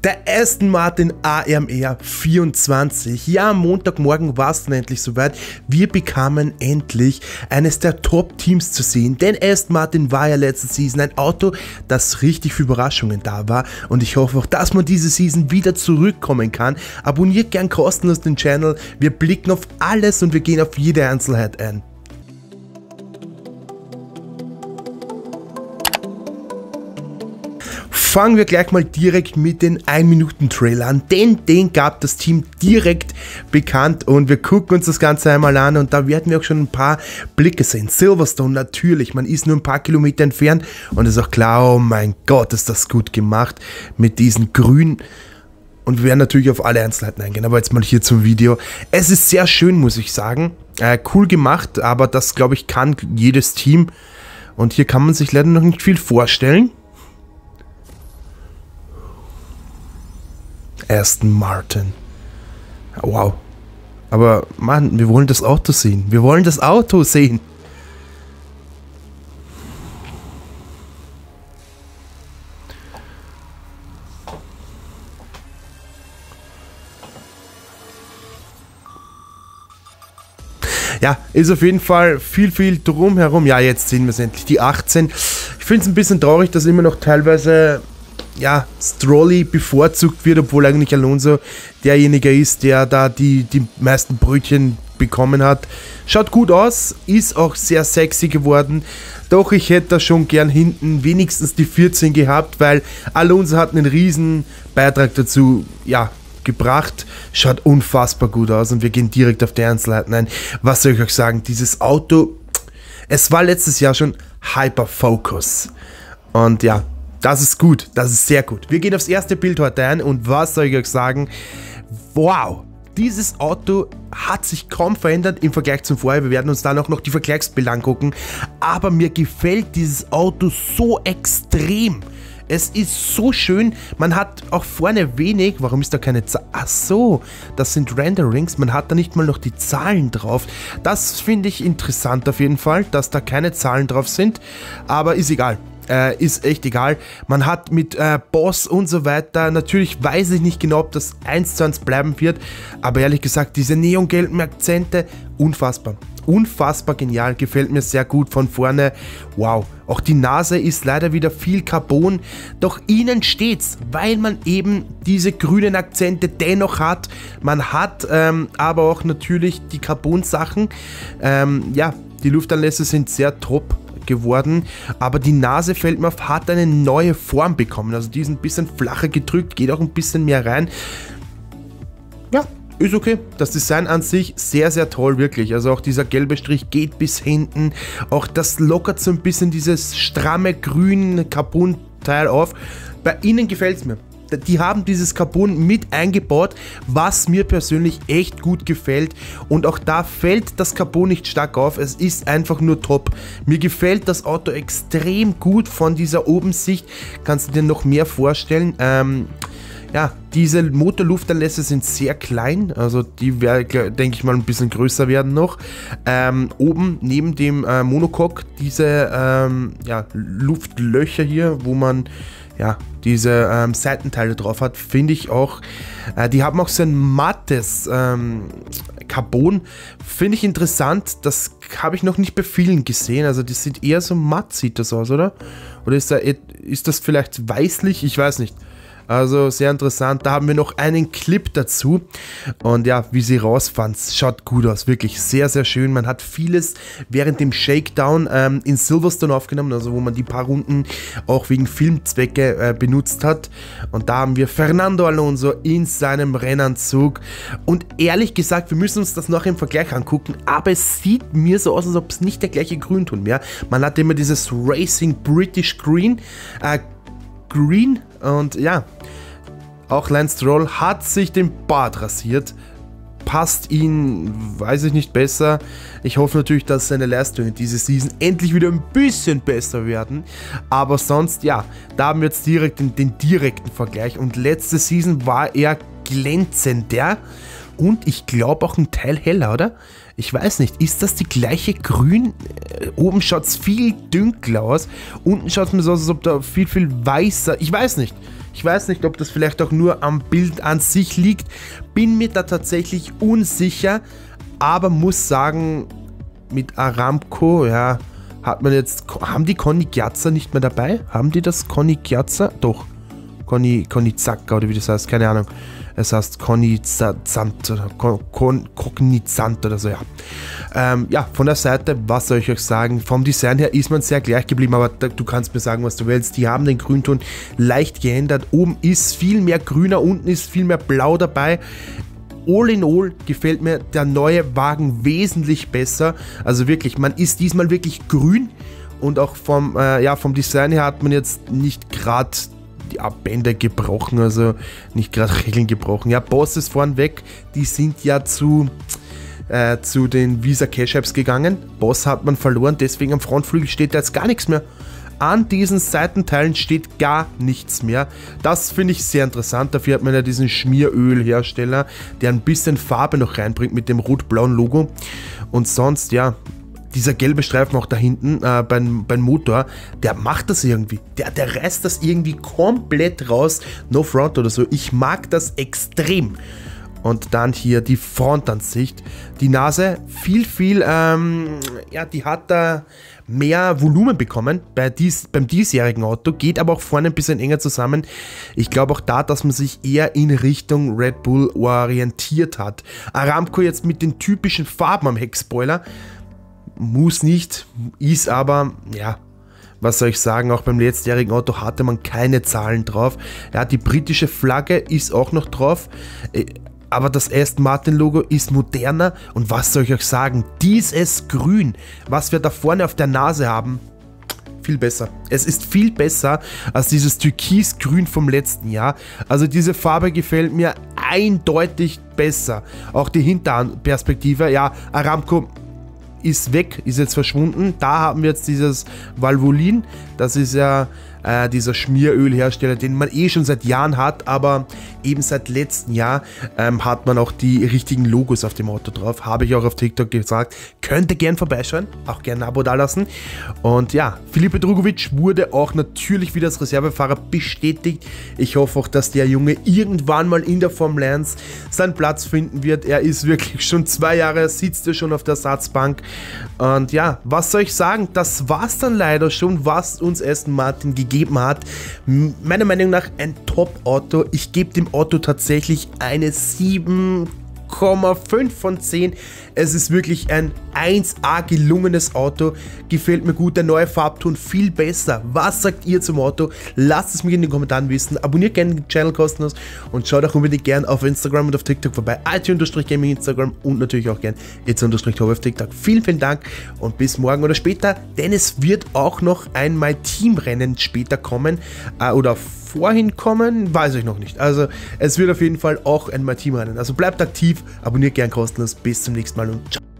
Der Aston Martin AMR 24. Ja, am Montagmorgen war es dann endlich soweit. Wir bekamen endlich eines der Top-Teams zu sehen. Denn Aston Martin war ja letzte Season ein Auto, das richtig für Überraschungen da war. Und ich hoffe auch, dass man diese Season wieder zurückkommen kann. Abonniert gern kostenlos den Channel. Wir blicken auf alles und wir gehen auf jede Einzelheit ein. Fangen wir gleich mal direkt mit den 1-Minuten-Trailer an, denn den gab das Team direkt bekannt und wir gucken uns das Ganze einmal an und da werden wir auch schon ein paar Blicke sehen. Silverstone natürlich, man ist nur ein paar Kilometer entfernt und ist auch klar, oh mein Gott, ist das gut gemacht mit diesen Grün. Und wir werden natürlich auf alle Einzelheiten eingehen, aber jetzt mal hier zum Video. Es ist sehr schön, muss ich sagen, cool gemacht, aber das glaube ich kann jedes Team und hier kann man sich leider noch nicht viel vorstellen. Aston Martin. Wow. Aber Mann, wir wollen das Auto sehen. Wir wollen das Auto sehen. Ja, ist auf jeden Fall viel drumherum. Ja, jetzt sehen wir es endlich. Die 18. Ich finde es ein bisschen traurig, dass immer noch teilweise ja, Stroll bevorzugt wird, obwohl eigentlich Alonso derjenige ist, der da die meisten Brötchen bekommen hat. Schaut gut aus, ist auch sehr sexy geworden, doch ich hätte da schon gern hinten wenigstens die 14 gehabt, weil Alonso hat einen riesen Beitrag dazu, ja, gebracht. Schaut unfassbar gut aus und wir gehen direkt auf die Einzelheiten ein. Was soll ich euch sagen, dieses Auto, es war letztes Jahr schon Hyperfocus und ja, das ist gut, das ist sehr gut. Wir gehen aufs erste Bild heute ein und was soll ich euch sagen? Wow, dieses Auto hat sich kaum verändert im Vergleich zum Vorher. Wir werden uns dann auch noch die Vergleichsbilder angucken. Aber mir gefällt dieses Auto so extrem. Es ist so schön, man hat auch vorne wenig, warum ist da keine Zahl? Ach so, das sind Renderings, man hat da nicht mal noch die Zahlen drauf. Das finde ich interessant auf jeden Fall, dass da keine Zahlen drauf sind, aber ist egal. Ist echt egal. Man hat mit Boss und so weiter, natürlich weiß ich nicht genau, ob das 1:1 bleiben wird, aber ehrlich gesagt, diese neongelben Akzente, unfassbar. Unfassbar genial, gefällt mir sehr gut von vorne. Wow, auch die Nase ist leider wieder viel Carbon, doch ihnen steht's, weil man eben diese grünen Akzente dennoch hat. Man hat aber auch natürlich die Carbon-Sachen. Ja, die Luftanlässe sind sehr top geworden, aber die Nase, fällt mir auf, hat eine neue Form bekommen, also die ist ein bisschen flacher gedrückt, geht auch ein bisschen mehr rein. Ja, ist okay. Das Design an sich sehr toll, wirklich. Also auch dieser gelbe Strich geht bis hinten, auch das lockert so ein bisschen dieses stramme grüne Carbon-Teil auf. Bei ihnen gefällt es mir. Die haben dieses Carbon mit eingebaut, was mir persönlich echt gut gefällt und auch da fällt das Carbon nicht stark auf, es ist einfach nur top. Mir gefällt das Auto extrem gut von dieser Obensicht, kannst du dir noch mehr vorstellen. Ja, diese Motorluftanlässe sind sehr klein, also die werden, denke ich mal, ein bisschen größer werden noch. Oben neben dem Monocoque diese ja, Luftlöcher hier, wo man ja, diese Seitenteile drauf hat, finde ich auch, die haben auch so ein mattes Carbon, finde ich interessant, das habe ich noch nicht bei vielen gesehen, also das sieht eher so matt, sieht das aus, oder? Oder ist das vielleicht weißlich? Ich weiß nicht. Also sehr interessant, da haben wir noch einen Clip dazu und ja, wie sie rausfahren, schaut gut aus, wirklich sehr schön. Man hat vieles während dem Shakedown in Silverstone aufgenommen, also wo man die paar Runden auch wegen Filmzwecke benutzt hat und da haben wir Fernando Alonso in seinem Rennanzug und ehrlich gesagt, wir müssen uns das noch im Vergleich angucken, aber es sieht mir so aus, als ob es nicht der gleiche Grünton wäre. Man hat immer dieses Racing British Green und ja, auch Lance Stroll hat sich den Bart rasiert, passt ihn, weiß ich nicht, besser. Ich hoffe natürlich, dass seine Leistungen diese Season endlich wieder ein bisschen besser werden, aber sonst, ja, da haben wir jetzt direkt den direkten Vergleich und letzte Season war er glänzender und ich glaube auch ein Teil heller, oder? Ich weiß nicht, ist das die gleiche Grün? Oben schaut es viel dünkler aus, unten schaut es mir so aus, als ob da viel weißer, ich weiß nicht. Ich weiß nicht, ob das vielleicht auch nur am Bild an sich liegt. Bin mir da tatsächlich unsicher, aber muss sagen, mit Aramco, ja, hat man jetzt, haben die Conny Gyatso nicht mehr dabei? Haben die das Conny Gyatso? Doch. Conny Zacca oder wie das heißt, keine Ahnung. Es heißt Cognizant oder Cognizant oder so, ja. Ja, von der Seite, was soll ich euch sagen? Vom Design her ist man sehr gleich geblieben, aber du kannst mir sagen, was du willst. Die haben den Grünton leicht geändert. Oben ist viel mehr grüner, unten ist viel mehr blau dabei. All in all gefällt mir der neue Wagen wesentlich besser. Also wirklich, man ist diesmal wirklich grün und auch vom Design her hat man jetzt nicht gerade die Bänder gebrochen, also nicht gerade Regeln gebrochen. Ja, Boss ist vorn weg, die sind ja zu den Visa Cash Apps gegangen. Boss hat man verloren, deswegen am Frontflügel steht da jetzt gar nichts mehr. An diesen Seitenteilen steht gar nichts mehr. Das finde ich sehr interessant. Dafür hat man ja diesen Schmierölhersteller, der ein bisschen Farbe noch reinbringt mit dem rot-blauen Logo. Und sonst, ja, dieser gelbe Streifen auch da hinten beim Motor, der macht das irgendwie. Der reißt das irgendwie komplett raus. No Front oder so. Ich mag das extrem. Und dann hier die Frontansicht. Die Nase viel, die hat da mehr Volumen bekommen beim diesjährigen Auto, geht aber auch vorne ein bisschen enger zusammen. Ich glaube auch da, dass man sich eher in Richtung Red Bull orientiert hat. Aramco jetzt mit den typischen Farben am Heckspoiler. Muss nicht, ist aber, ja, was soll ich sagen, auch beim letztjährigen Auto hatte man keine Zahlen drauf. Ja, die britische Flagge ist auch noch drauf, aber das Aston Martin Logo ist moderner und was soll ich euch sagen, dieses Grün, was wir da vorne auf der Nase haben, viel besser. Es ist viel besser als dieses Türkisgrün vom letzten Jahr. Also diese Farbe gefällt mir eindeutig besser. Auch die Hinterperspektive, ja, Aramco ist weg, ist jetzt verschwunden. Da haben wir jetzt dieses Valvoline, das ist ja dieser Schmierölhersteller, den man eh schon seit Jahren hat, aber eben seit letztem Jahr hat man auch die richtigen Logos auf dem Auto drauf. Habe ich auch auf TikTok gesagt. Könnt ihr gern vorbeischauen, auch gerne ein Abo da lassen. Und ja, Filipe Drugovich wurde auch natürlich wieder als Reservefahrer bestätigt. Ich hoffe auch, dass der Junge irgendwann mal in der Formel 1 seinen Platz finden wird. Er ist wirklich schon 2 Jahre, sitzt er schon auf der Ersatzbank. Und ja, was soll ich sagen? Das war's dann leider schon, was uns Aston Martin gegeben hat. Meiner Meinung nach ein Top-Auto. Ich gebe dem Auto tatsächlich eine 7,5 von 10. Es ist wirklich ein 1A gelungenes Auto. Gefällt mir gut. Der neue Farbton viel besser. Was sagt ihr zum Auto? Lasst es mich in den Kommentaren wissen. Abonniert gerne den Channel kostenlos und schaut auch unbedingt gerne auf Instagram und auf TikTok vorbei. IT_Gaming Instagram und natürlich auch gerne jetzt_Hobby auf TikTok. Vielen Dank und bis morgen oder später, denn es wird auch noch ein My Team Rennen später kommen oder vorhin kommen, weiß ich noch nicht. Also es wird auf jeden Fall auch ein My Team Rennen. Also bleibt aktiv, abonniert gern kostenlos. Bis zum nächsten Mal und ciao.